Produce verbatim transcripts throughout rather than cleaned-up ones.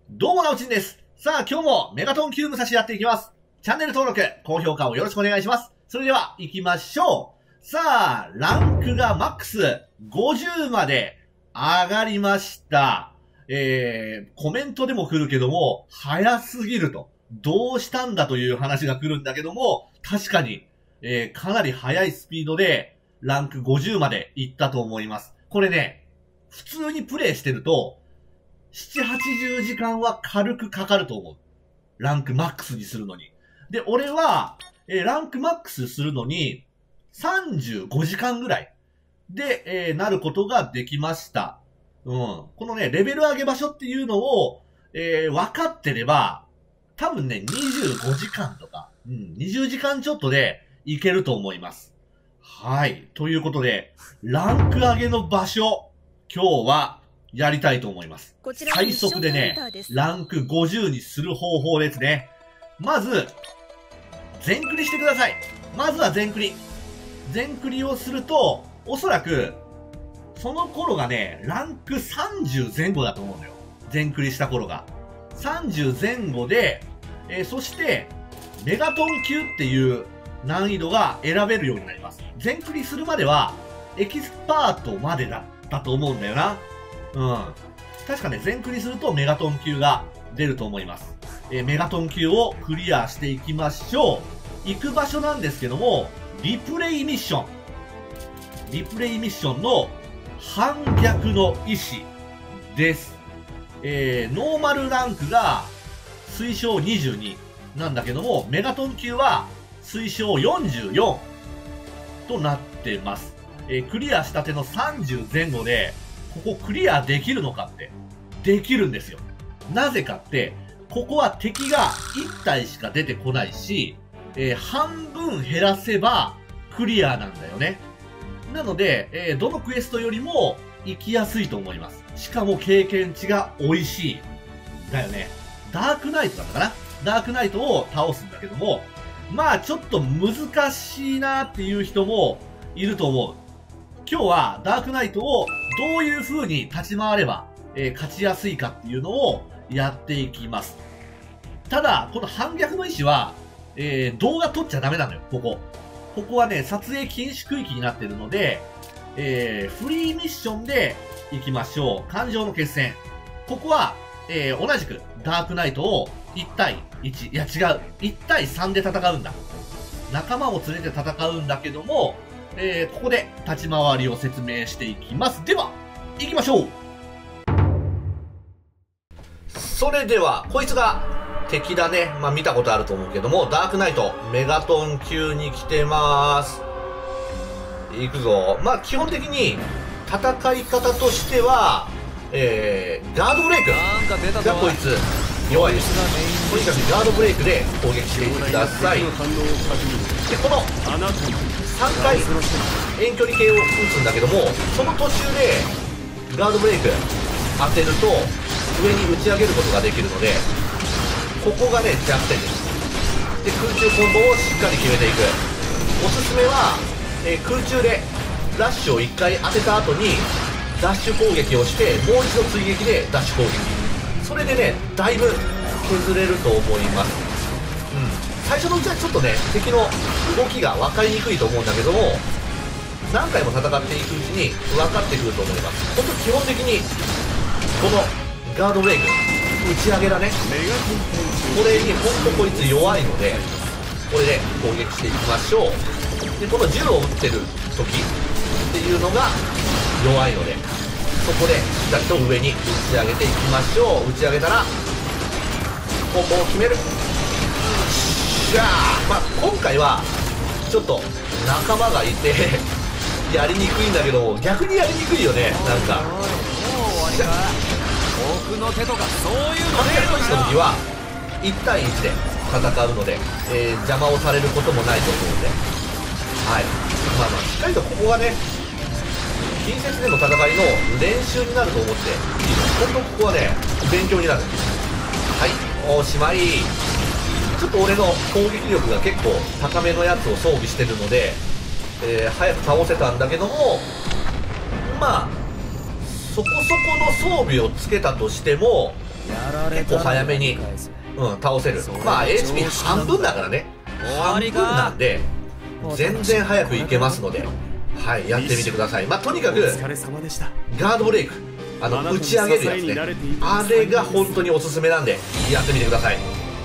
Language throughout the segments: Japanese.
どうもなおちんです。さあ今日もメガトン級武蔵やっていきます。チャンネル登録、高評価をよろしくお願いします。それでは行きましょう。さあ、ランクがマックスごじゅうまで上がりました。えー、コメントでも来るけども、早すぎると。どうしたんだという話が来るんだけども、確かに、えー、かなり速いスピードでランクごじゅうまで行ったと思います。これね、普通にプレイしてると、なな、はちじゅうじかんは軽くかかると思う。ランクマックスにするのに。で、俺は、えー、ランクマックスするのに、さんじゅうごじかんぐらいで、えー、なることができました。うん。このね、レベル上げ場所っていうのを、えー、分かってれば、多分ね、にじゅうごじかんとか、うん、にじゅうじかんちょっとでいけると思います。はい。ということで、ランク上げの場所、今日はやりたいと思います。最速でね、ランクごじゅうにする方法ですね。まず、全クリしてください。まずは全クリ。全クリをすると、おそらく、その頃がね、ランクさんじゅうぜん後だと思うんだよ。全クリした頃が。さんじゅうぜん後で、えー、そして、メガトン級っていう難易度が選べるようになります。全クリするまでは、エキスパートまでだったと思うんだよな。うん。確かね、全クリするとメガトン級が出ると思います。えー、メガトン級をクリアしていきましょう。行く場所なんですけども、リプレイミッション。リプレイミッションの反逆の意志です。えー、ノーマルランクが推奨にじゅうになんだけども、メガトン級は推奨よんじゅうよんとなってます。えー、クリアしたてのさんじゅうぜん後で、ここクリアできるのかって、できるんですよ。なぜかって、ここは敵がいち体しか出てこないし、えー、半分減らせばクリアなんだよね。なので、えー、どのクエストよりも行きやすいと思います。しかも経験値が美味しい。だよね。ダークナイトだったかな？ダークナイトを倒すんだけども、まあちょっと難しいなっていう人もいると思う。今日はダークナイトをどういう風に立ち回れば、えー、勝ちやすいかっていうのをやっていきます。ただ、この反逆の意志は、えー、動画撮っちゃダメなのよ、ここ。ここはね、撮影禁止区域になってるので、えー、フリーミッションで行きましょう。感情の決戦。ここは、えー、同じくダークナイトをいち対いち、いや違う、いち対さんで戦うんだ。仲間を連れて戦うんだけども、えー、ここで立ち回りを説明していきます。では、行きましょう。それでは、こいつが敵だね。まあ見たことあると思うけども、ダークナイト、メガトン級に来てまーす。行くぞ。まあ基本的に戦い方としては、えー、ガードブレイクがこいつ弱いです。とにかくガードブレイクで攻撃していってください。で、このさんかい遠距離系を撃つんだけども、その途中でガードブレイク当てると上に打ち上げることができるので、ここがね弱点です。で、空中コンボをしっかり決めていく。おすすめは、えー、空中でラッシュをいっかい当てた後にダッシュ攻撃をして、もう一度追撃でダッシュ攻撃。それでねだいぶ削れると思います。うん、最初のうちはちょっとね敵の動きが分かりにくいと思うんだけども、何回も戦っていくうちに分かってくると思います。本当基本的にこのガードブレイク打ち上げだね、これに本当こいつ弱いので、これで攻撃していきましょう。で、この銃を撃ってる時っていうのが弱いので、そこでしっかりと上に打ち上げていきましょう。打ち上げたらコンボを決める。しゃー、まあ今回はちょっと仲間がいてやりにくいんだけど、逆にやりにくいよね。なんか僕の手とかそういうの反逆の意志の時はいち対いちで戦うので、えー、邪魔をされることもないと思うので、はい、まあまあしっかりとここがね近接での戦いの練習になると思っていいの。本当ここはね勉強になる。はい、おしまい。ちょっと俺の攻撃力が結構高めのやつを装備してるので、えー、早く倒せたんだけども、まあそこそこの装備をつけたとしても結構早めに、うん、倒せる。まあ エイチピー 半分だからね、半分なんで全然早くいけますので、はい、やってみてください。まあとにかくガードブレイク、あの打ち上げるやつね、あれが本当におすすめなんでやってみてください。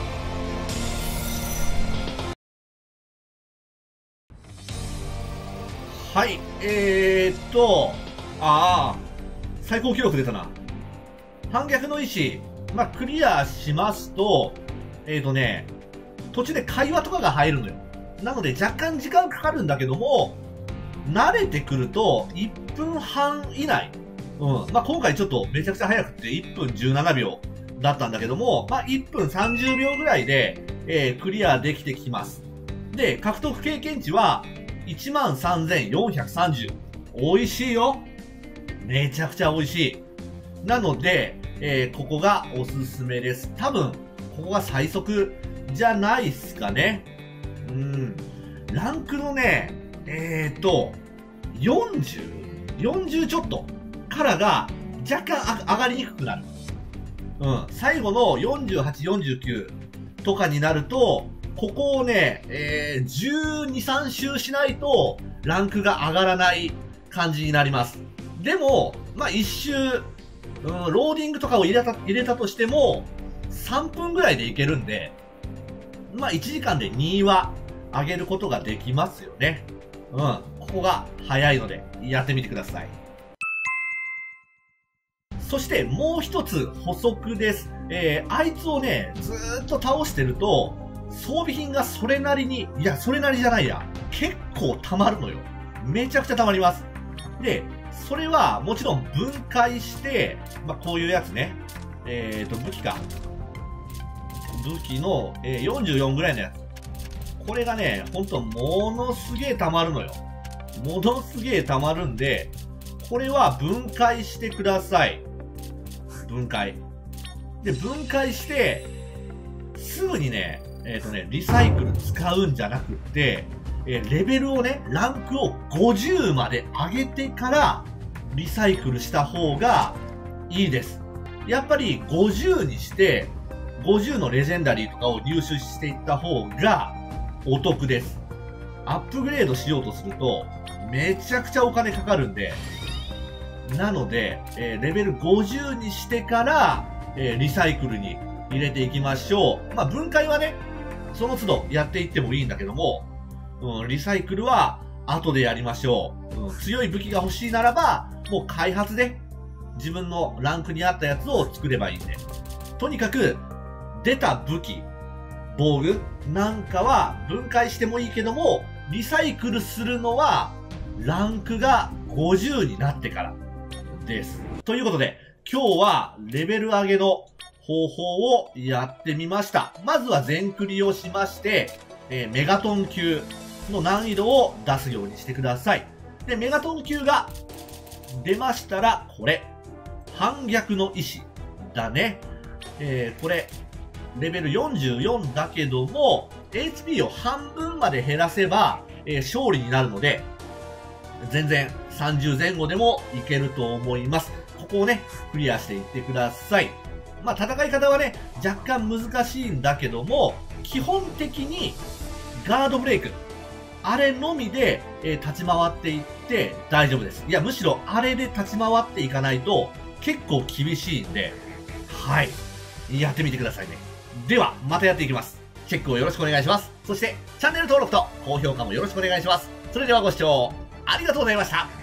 はい、えー、っとああ最高記録出たな。反逆の意志、まあ、クリアしますと、えーとね、途中で会話とかが入るのよ。なので若干時間かかるんだけども、慣れてくるといっぷんはん以内。うん。まあ、今回ちょっとめちゃくちゃ早くていっぷんじゅうななびょうだったんだけども、まあ、いっぷんさんじゅうびょうぐらいで、えー、クリアできてきます。で、獲得経験値はいちまんさんぜんよんひゃくさんじゅう。美味しいよ。めちゃくちゃ美味しい。なので、えー、ここがおすすめです。多分、ここが最速じゃないっすかね。うん。ランクのね、えーと、よんじゅう、よんじゅうちょっとからが若干上がりにくくなる。うん。最後のよんじゅうはち、よんじゅうきゅうとかになると、ここをね、えー、じゅうに、さん周しないとランクが上がらない感じになります。でも、まあ、一周、うん、ローディングとかを入れた、入れたとしても、さんぷんぐらいでいけるんで、まあ、いちじかんでには上げることができますよね。うん。ここが早いので、やってみてください。そして、もう一つ補足です。えー、あいつをね、ずーっと倒してると、装備品がそれなりに、いや、それなりじゃないや。結構溜まるのよ。めちゃくちゃ溜まります。で、それはもちろん分解して、まあ、こういうやつね。えーと、武器か。武器の、えー、よんじゅうよんぐらいのやつ。これがね、ほんとものすげえ溜まるのよ。ものすげえ溜まるんで、これは分解してください。分解。で、分解して、すぐにね、えっとね、リサイクル使うんじゃなくって、えー、レベルをね、ランクをごじゅうまで上げてから、リサイクルした方がいいです。やっぱりごじゅうにして、ごじゅうのレジェンダリーとかを入手していった方がお得です。アップグレードしようとすると、めちゃくちゃお金かかるんで、なので、えー、レベルごじゅうにしてから、えー、リサイクルに入れていきましょう。まあ、分解はね、その都度やっていってもいいんだけども、うん、リサイクルは後でやりましょう、うん。強い武器が欲しいならば、もう開発で自分のランクに合ったやつを作ればいいんで。とにかく、出た武器、防具なんかは分解してもいいけども、リサイクルするのはランクがごじゅうになってからです。ということで、今日はレベル上げの方法をやってみました。まずは全クリをしまして、えー、メガトン級の難易度を出すようにしてください。で、メガトン級が出ましたら、これ、反逆の意志だね。えー、これ、レベルよんじゅうよんだけども、エイチピー を半分まで減らせば、えー、勝利になるので、全然さんじゅうぜん後でもいけると思います。ここをね、クリアしていってください。まあ、戦い方はね、若干難しいんだけども、基本的にガードブレイク、あれのみで、えー、立ち回っていって大丈夫です。いや、むしろあれで立ち回っていかないと結構厳しいんで、はい。やってみてくださいね。では、またやっていきます。チェックをよろしくお願いします。そして、チャンネル登録と高評価もよろしくお願いします。それではご視聴ありがとうございました。